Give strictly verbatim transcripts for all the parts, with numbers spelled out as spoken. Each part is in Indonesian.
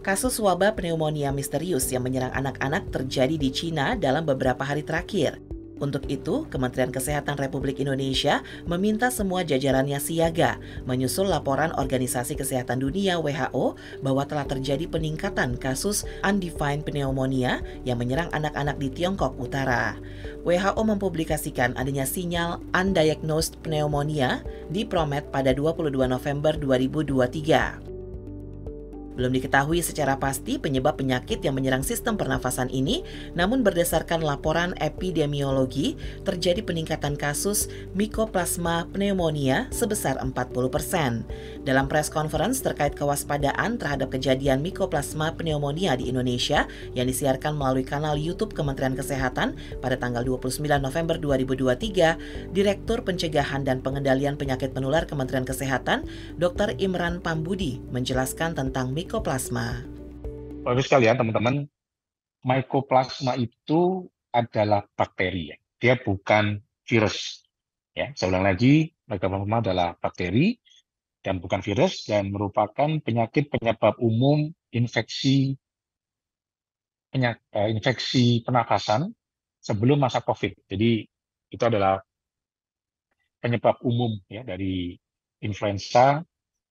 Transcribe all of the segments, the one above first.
Kasus wabah pneumonia misterius yang menyerang anak-anak terjadi di Cina dalam beberapa hari terakhir. Untuk itu, Kementerian Kesehatan Republik Indonesia meminta semua jajarannya siaga, menyusul laporan Organisasi Kesehatan Dunia W H O bahwa telah terjadi peningkatan kasus undefined pneumonia yang menyerang anak-anak di Tiongkok Utara. W H O mempublikasikan adanya sinyal undiagnosed pneumonia di PROMET pada dua puluh dua November dua ribu dua puluh tiga. Belum diketahui secara pasti penyebab penyakit yang menyerang sistem pernafasan ini, namun berdasarkan laporan epidemiologi, terjadi peningkatan kasus Mycoplasma pneumonia sebesar empat puluh persen. Dalam press conference terkait kewaspadaan terhadap kejadian Mycoplasma pneumonia di Indonesia yang disiarkan melalui kanal YouTube Kementerian Kesehatan pada tanggal dua puluh sembilan November dua ribu dua puluh tiga, Direktur Pencegahan dan Pengendalian Penyakit Menular Kementerian Kesehatan, Doktor Imran Pambudi, menjelaskan tentang Mycoplasma. Bagus sekali ya teman-teman, Mycoplasma itu adalah bakteri ya, dia bukan virus. Ya, saya ulang lagi, Mycoplasma adalah bakteri dan bukan virus dan merupakan penyakit penyebab umum infeksi penyak, eh, infeksi pernafasan sebelum masa COVID. Jadi itu adalah penyebab umum ya dari influenza.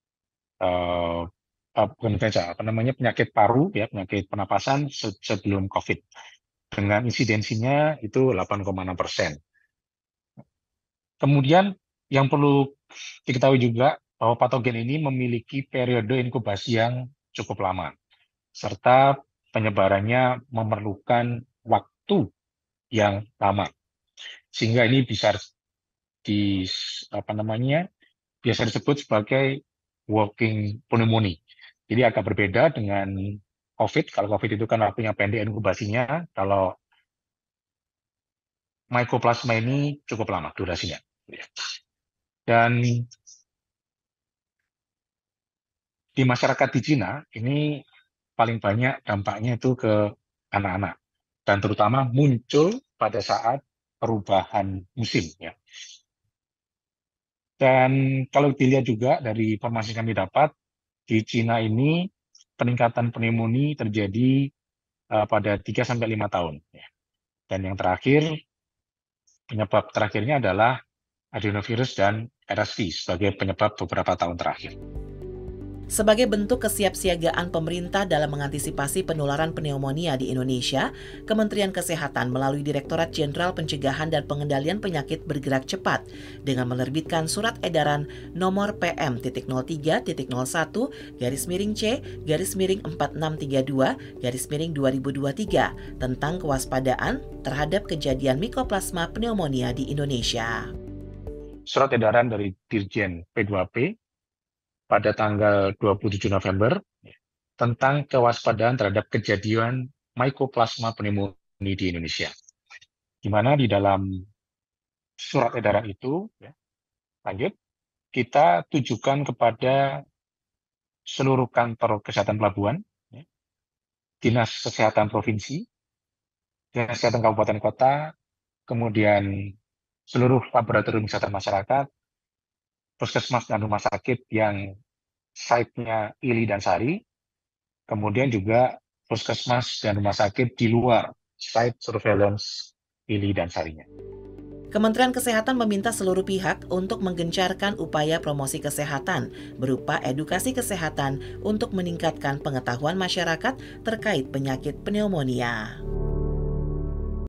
Eh, uh, bukan influenza, apa namanya penyakit paru ya, penyakit pernapasan se sebelum COVID. Dengan insidensinya itu delapan koma enam persen. Kemudian yang perlu diketahui juga bahwa patogen ini memiliki periode inkubasi yang cukup lama, serta penyebarannya memerlukan waktu yang lama, sehingga ini bisa di apa namanya biasa disebut sebagai walking pneumonia. Jadi agak berbeda dengan COVID. Kalau COVID itu kan waktunya pendek inkubasinya, kalau Mycoplasma ini cukup lama durasinya. Dan di masyarakat di Cina, ini paling banyak dampaknya itu ke anak-anak. Dan terutama muncul pada saat perubahan musim. Ya. Dan kalau dilihat juga dari informasi yang kami dapat, di Cina ini peningkatan pneumonia terjadi uh, pada tiga sampai lima tahun. Ya. Dan yang terakhir, penyebab terakhirnya adalah adenovirus dan R S V sebagai penyebab beberapa tahun terakhir. Sebagai bentuk kesiapsiagaan pemerintah dalam mengantisipasi penularan pneumonia di Indonesia, Kementerian Kesehatan melalui Direktorat Jenderal Pencegahan dan Pengendalian Penyakit bergerak cepat dengan menerbitkan surat edaran nomor P M nol tiga nol satu garis miring C garis miring empat enam tiga dua garis miring dua ribu dua puluh tiga tentang kewaspadaan terhadap kejadian Mycoplasma pneumonia di Indonesia. Surat edaran dari Dirjen P dua P pada tanggal dua puluh tujuh November tentang kewaspadaan terhadap kejadian Mycoplasma pneumonia di Indonesia. Di mana di dalam surat edaran itu, ya, lanjut, kita tujukan kepada seluruh kantor kesehatan pelabuhan, ya, dinas kesehatan provinsi, dinas kesehatan kabupaten kota, kemudian seluruh laboratorium kesehatan masyarakat, puskesmas dan rumah sakit yang site-nya I L I dan Sari, kemudian juga puskesmas dan rumah sakit di luar site surveillance I L I dan Sarinya. Kementerian Kesehatan meminta seluruh pihak untuk menggencarkan upaya promosi kesehatan berupa edukasi kesehatan untuk meningkatkan pengetahuan masyarakat terkait penyakit pneumonia.